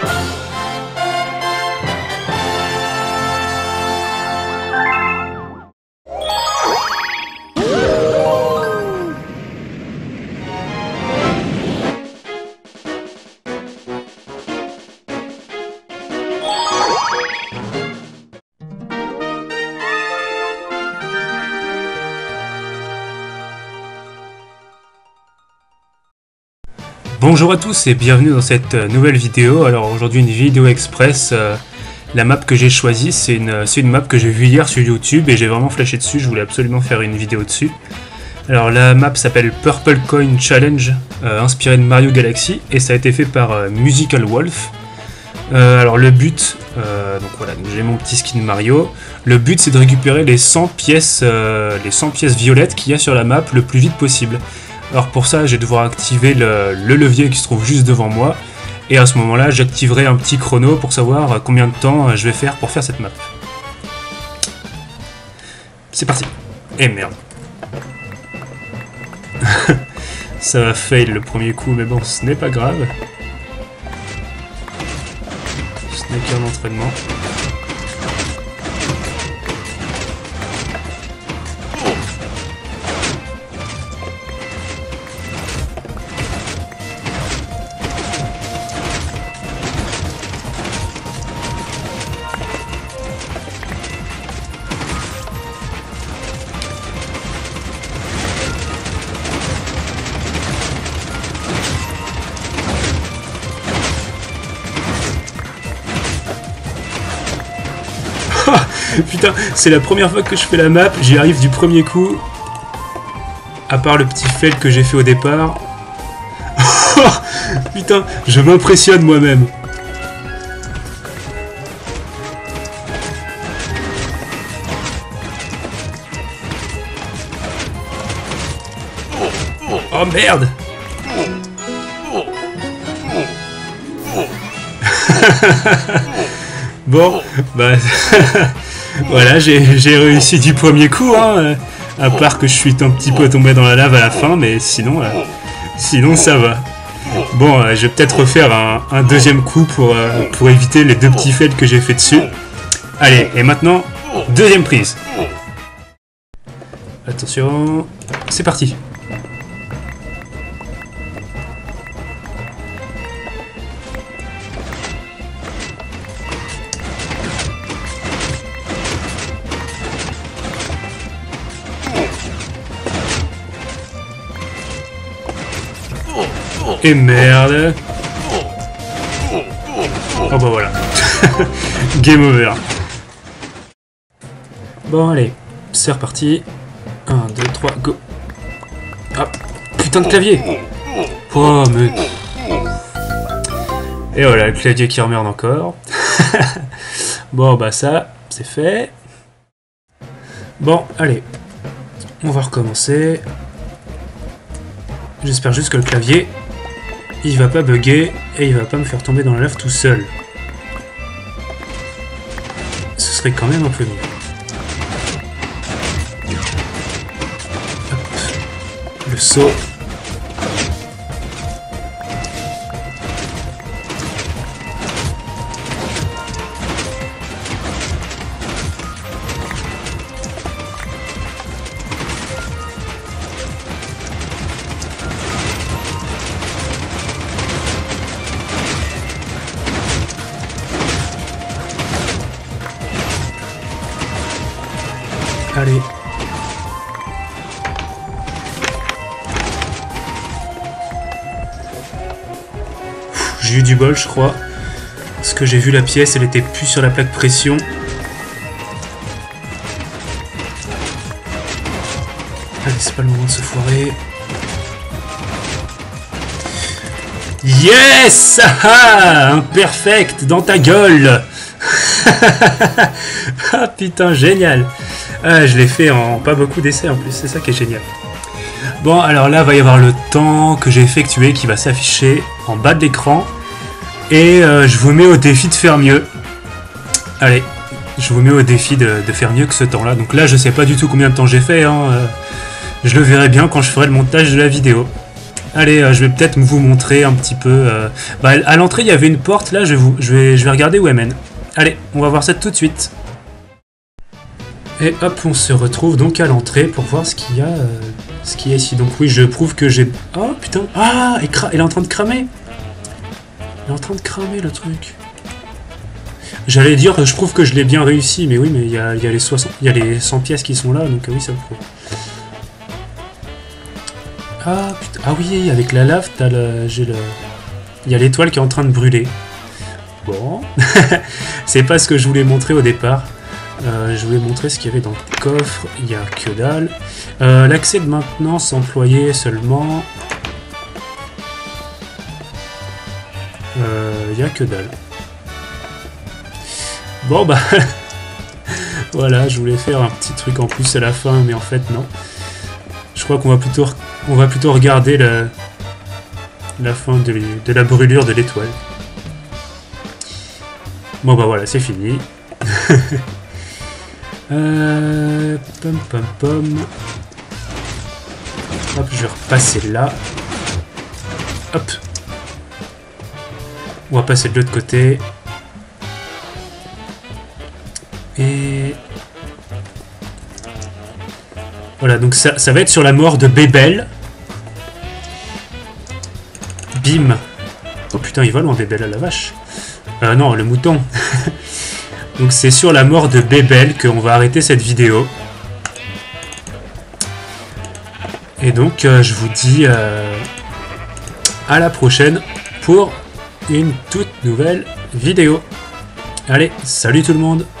Bonjour à tous et bienvenue dans cette nouvelle vidéo. Alors aujourd'hui une vidéo express, la map que j'ai choisie c'est une map que j'ai vue hier sur YouTube et j'ai vraiment flashé dessus, je voulais absolument faire une vidéo dessus. Alors la map s'appelle Purple Coin Challenge, inspirée de Mario Galaxy et ça a été fait par Musical Wolf. Alors le but, donc voilà, j'ai mon petit skin Mario, le but c'est de récupérer les 100 pièces violettes qu'il y a sur la map le plus vite possible. Alors pour ça, je vais devoir activer le levier qui se trouve juste devant moi. Et à ce moment-là, j'activerai un petit chrono pour savoir combien de temps je vais faire pour faire cette map. C'est parti. Et merde. Ça va fail le premier coup, mais bon, ce n'est pas grave. Ce n'est qu'un entraînement. Putain, c'est la première fois que je fais la map, j'y arrive du premier coup. À part le petit fail que j'ai fait au départ. Putain, je m'impressionne moi-même. Oh merde. Bon, bah... Voilà, j'ai réussi du premier coup, hein, à part que je suis un petit peu tombé dans la lave à la fin, mais sinon ça va. Bon, je vais peut-être refaire un deuxième coup pour éviter les deux petits fails que j'ai fait dessus. Allez, et maintenant, deuxième prise. Attention, c'est parti. Et merde. Oh bah voilà. Game over. Bon allez, c'est reparti. 1, 2, 3, go. Ah, putain de clavier. Oh mais... Et voilà, le clavier qui remerde encore. Bon bah ça, c'est fait. Bon, allez. On va recommencer. J'espère juste que le clavier... il va pas bugger et il va pas me faire tomber dans la lave tout seul. Ce serait quand même un peu mieux. Hop. Le saut. Allez. J'ai eu du bol, je crois. Parce que j'ai vu la pièce, elle était plus sur la plaque pression. Allez, c'est pas le moment de se foirer. Yes! Ah, un perfect dans ta gueule. Ah putain, génial. Ah, je l'ai fait en pas beaucoup d'essais en plus, c'est ça qui est génial. Bon, alors là, va y avoir le temps que j'ai effectué qui va s'afficher en bas de l'écran. Et je vous mets au défi de faire mieux. Allez, je vous mets au défi de faire mieux que ce temps-là. Donc là, je sais pas du tout combien de temps j'ai fait. Hein. Je le verrai bien quand je ferai le montage de la vidéo. Allez, je vais peut-être vous montrer un petit peu. Bah, à l'entrée, il y avait une porte. Là, je vais regarder où elle mène. Allez, on va voir ça tout de suite. Et hop, on se retrouve donc à l'entrée pour voir ce qu'il y a ici. Donc oui, je prouve que j'ai... Oh putain. Ah, elle est en train de cramer. Elle est en train de cramer le truc. J'allais dire, je prouve que je l'ai bien réussi, mais oui, mais il y a les 60, il y a les 100 pièces qui sont là, donc oui, ça me prouve. Ah putain, ah oui, avec la lave, il y a l'étoile qui est en train de brûler. Bon, c'est pas ce que je voulais montrer au départ. Je voulais montrer ce qu'il y avait dans le coffre. Il y a que dalle. L'accès de maintenance employé seulement. Il y a que dalle. Bon bah voilà, je voulais faire un petit truc en plus à la fin, mais en fait non. Je crois qu'on va plutôt regarder la fin de la brûlure de l'étoile. Bon bah voilà, c'est fini. Pom pom pom. Hop, je vais repasser là. Hop. On va passer de l'autre côté. Et... Voilà, donc ça va être sur la mort de Bébel. Bim. Oh putain, il va loin Bébel à la vache. Non, le mouton. Donc c'est sur la mort de Bébel qu'on va arrêter cette vidéo. Et donc je vous dis à la prochaine pour une toute nouvelle vidéo. Allez, salut tout le monde!